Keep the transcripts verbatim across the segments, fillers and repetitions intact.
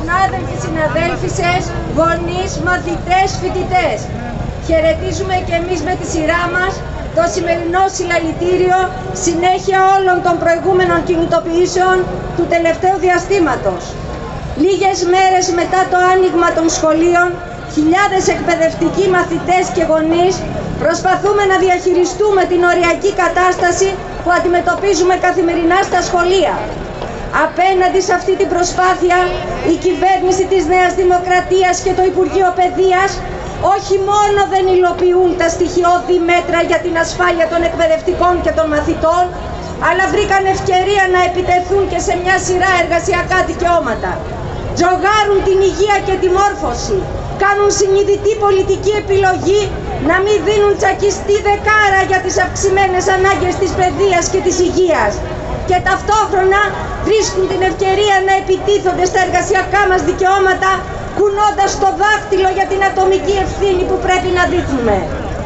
συνάδελφοι, συναδέλφισες, γονείς, μαθητές, φοιτητές. Χαιρετίζουμε και εμείς με τη σειρά μας το σημερινό συλλαλητήριο, συνέχεια όλων των προηγούμενων κινητοποιήσεων του τελευταίου διαστήματος. Λίγες μέρες μετά το άνοιγμα των σχολείων, χιλιάδες εκπαιδευτικοί μαθητές και γονείς προσπαθούμε να διαχειριστούμε την οριακή κατάσταση που αντιμετωπίζουμε καθημερινά στα σχολεία. Απέναντι σε αυτή την προσπάθεια, η κυβέρνηση της Νέας Δημοκρατίας και το Υπουργείο Παιδείας όχι μόνο δεν υλοποιούν τα στοιχειώδη μέτρα για την ασφάλεια των εκπαιδευτικών και των μαθητών, αλλά βρήκαν ευκαιρία να επιτεθούν και σε μια σειρά εργασιακά δικαιώματα. Τζογάρουν την υγεία και τη μόρφωση. Κάνουν συνειδητή πολιτική επιλογή να μην δίνουν τσακιστή δεκάρα για τις αυξημένες ανάγκες της παιδείας και της υγείας. Και ταυτόχρονα βρίσκουν την ευκαιρία να επιτίθονται στα εργασιακά μας δικαιώματα, κουνώντας το δάχτυλο για την ατομική ευθύνη που πρέπει να δείχνουμε.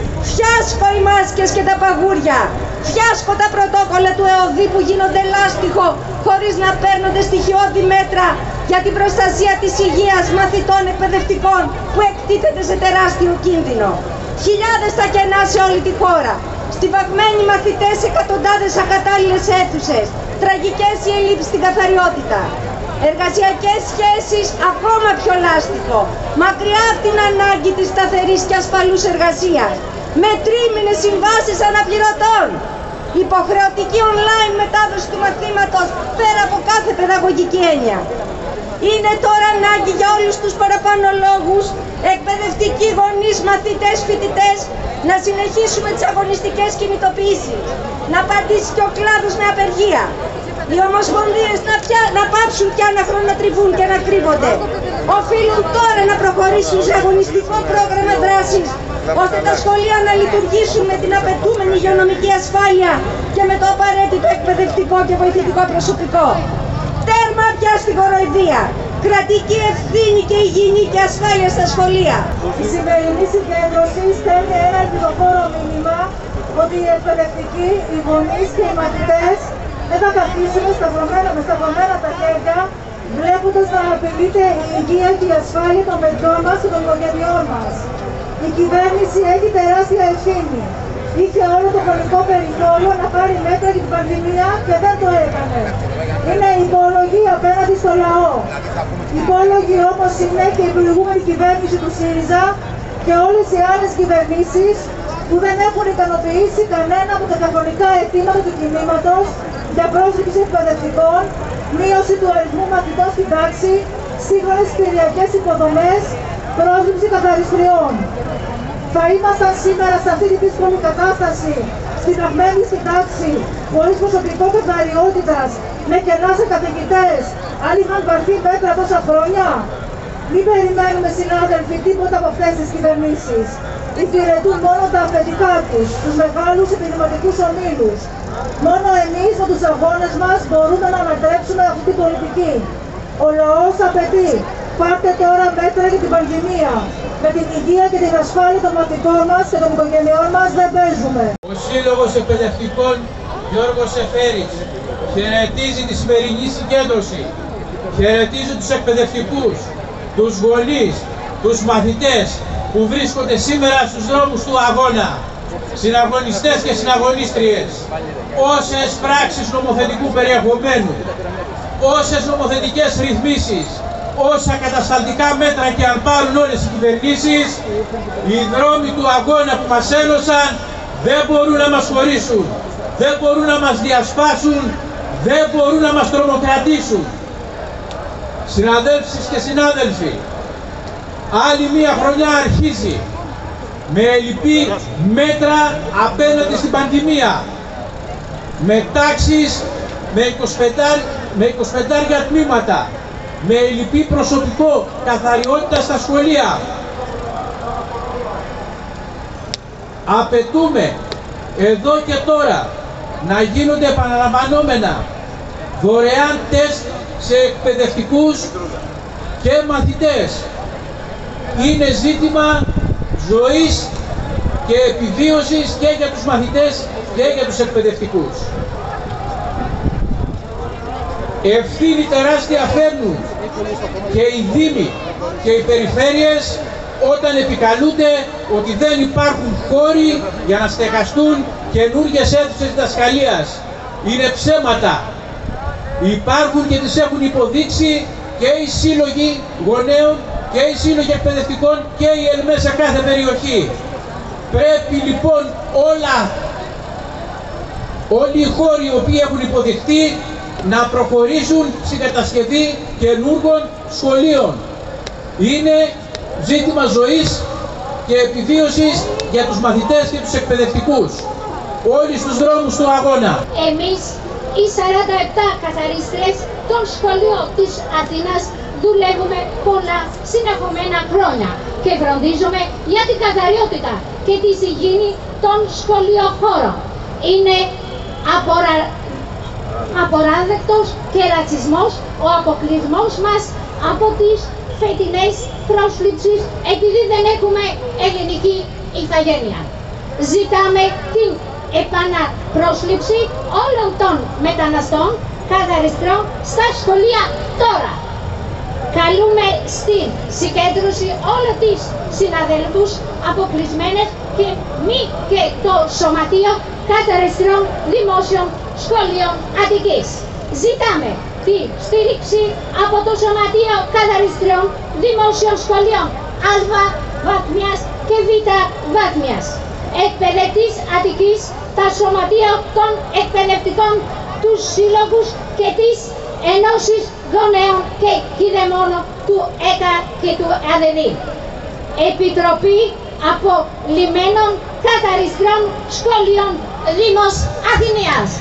Φιάσκω οι μάσκες και τα παγούρια, φιάσκω τα πρωτόκολλα του ΕΟΔΗ που γίνονται λάστιχο χωρίς να παίρνονται στοιχειώδη μέτρα για την προστασία της υγείας μαθητών εκπαιδευτικών που εκτίθεται σε τεράστιο κίνδυνο. Χιλιάδες τα κενά σε όλη τη χώρα. Στιβαγμένοι μαθητές σε εκατοντάδες ακατάλληλες αίθουσες. Τραγικές οι ελλείψεις στην καθαριότητα. Εργασιακές σχέσεις ακόμα πιο λάστιχο. Μακριά από την ανάγκη της σταθερής και ασφαλούς εργασίας. Με τρίμηνες συμβάσεις αναπληρωτών. Υποχρεωτική online μετάδοση του μαθήματος πέρα από κάθε παιδαγωγική έννοια. Είναι τώρα ανάγκη για όλους τους παραπάνω λόγους, εκπαιδευτικοί, γονείς, μαθητές, φοιτητές, να συνεχίσουμε τις αγωνιστικές κινητοποιήσεις. Να απαντήσει και ο κλάδος με απεργία. Οι ομοσπονδίες να, πια, να πάψουν πια να χρονοτριβούν και να κρύβονται. Οφείλουν τώρα να προχωρήσουν σε αγωνιστικό πρόγραμμα δράσης, ώστε τα σχολεία να λειτουργήσουν με την απαιτούμενη υγειονομική ασφάλεια και με το απαραίτητο εκπαιδευτικό και βοηθητικό προσωπικό. Τέρμα πια στη κοροϊδία. Κρατική ευθύνη και υγιεινή και ασφάλεια στα σχολεία. Η σημερινή συγκέντρωση στέλνει ένα ελπιδοφόρο μήνυμα ότι οι εκπαιδευτικοί, οι γονείς και οι μαθητές δεν θα καθίσουμε με σταυρωμένα τα χέρια, βλέποντας να απειλείται η υγεία και η ασφάλεια των παιδιών μας και των οικογενειών μας. Η κυβέρνηση έχει τεράστια ευθύνη. Είχε όλο το χρονικό περιθώριο να πάρει μέτρα για την πανδημία και δεν το έκανε. Είναι υπόλογοι απέναντι στο λαό. Υπόλογοι όμως είναι και η προηγούμενη κυβέρνηση του ΣΥΡΙΖΑ και όλες οι άλλες κυβερνήσεις που δεν έχουν ικανοποιήσει κανένα από τα κανονικά αιτήματα του κινήματος για πρόσληψη εκπαιδευτικών, μείωση του αριθμού μαθητών στην τάξη, σύγχρονες κτηριακές υποδομές, πρόσληψη καθαριστριών. Θα ήμασταν σήμερα σε αυτή τη δύσκολη κατάσταση, στιβαγμένοι στην τάξη, χωρίς προσωπικό καθαριότητας, με κενά σε καθηγητές, αν είχαν πάρθει μέτρα τόσα χρόνια. Μην περιμένουμε, συνάδελφοι, τίποτα από αυτές τις κυβερνήσεις. Υπηρετούν μόνο τα αφεντικά τους, τους μεγάλους επιδηματικούς ομίλους. Μόνο εμείς με τους αγώνες μας μπορούμε να ανατρέψουμε αυτή την πολιτική. Ο λαός απαιτεί. Πάρτε τώρα μέτρα για την πανδημία. Με την υγεία και την ασφάλεια των μαθητών μας και των οικογενειών μας δεν παίζουμε. Ο Σύλλογος Εκπαιδευτικών Γιώργος Σεφέρης χαιρετίζει τη σημερινή συγκέντρωση. Χαιρετίζει τους εκπαιδευτικούς, τους γονείς, τους μαθητές που βρίσκονται σήμερα στους δρόμους του αγώνα. Συναγωνιστές και συναγωνίστριες, όσες πράξεις νομοθετικού περιεχομένου, όσες νομοθετικές ρυθμίσεις, όσα κατασταλτικά μέτρα και αν πάρουν όλες οι κυβερνήσεις, οι δρόμοι του αγώνα που μας ένωσαν δεν μπορούν να μας χωρίσουν, δεν μπορούν να μας διασπάσουν, δεν μπορούν να μας τρομοκρατήσουν. Συναδέλφοι και συνάδελφοι, άλλη μία χρονιά αρχίζει με ελλειπή μέτρα απέναντι στην πανδημία, με τάξεις με είκοσι πέντε τμήματα, με ελλειπή προσωπικό, καθαριότητα στα σχολεία. Απαιτούμε εδώ και τώρα να γίνονται επαναλαμβανόμενα δωρεάν τεστ σε εκπαιδευτικούς και μαθητές. Είναι ζήτημα ζωής και επιβίωσης και για τους μαθητές και για τους εκπαιδευτικούς. Ευθύνη τεράστια φέρνουν και οι δήμοι και οι περιφέρειες όταν επικαλούνται ότι δεν υπάρχουν χώροι για να στεγαστούν καινούργιες αίθουσες διδασκαλίας. Είναι ψέματα. Υπάρχουν και τις έχουν υποδείξει και οι σύλλογοι γονέων και οι σύλλογοι εκπαιδευτικών και οι ΕΛΜΕ σε κάθε περιοχή. Πρέπει λοιπόν όλα, όλοι οι χώροι οι οποίοι έχουν υποδειχθεί να προχωρήσουν στην κατασκευή καινούργων σχολείων. Είναι ζήτημα ζωής και επιβίωσης για τους μαθητές και τους εκπαιδευτικούς. Όλοι στους δρόμους του αγώνα. Εμείς οι σαράντα επτά καθαρίστρες των σχολείων της Αθήνας δουλεύουμε πολλά συνεχόμενα χρόνια και φροντίζουμε για την καθαριότητα και τη υγιεινή των σχολιοχώρων. Είναι απορα... αποράδεκτος και ρατσισμός ο αποκλεισμός μας από τις φετινές πρόσληψεις επειδή δεν έχουμε ελληνική ηθαγένεια. Ζητάμε την επαναπρόσληψη όλων των μεταναστών καθαριστρών στα σχολεία τώρα. Καλούμε στην συγκέντρωση όλες τις συναδέλφους αποκλεισμένες και μη και το Σωματείο Καθαριστρών Δημόσιων Σχολείων Αττικής. Ζητάμε τη στήριξη από το Σωματείο Καθαριστρών Δημόσιων Σχολείων Α βάθμιας και Β βάθμιας. Εκπαιδευτής Αττικής, τα Σωματεία των Εκπαιδευτικών, τους Σύλλογους και τις Ενώσεις Γονέων και Κηδεμόνων του ΕΚΑ και του ΑΔΕΔΗ. Επιτροπή Απολυμμένων Καθαριστρών Σχολείων Δήμος Αθηνίας.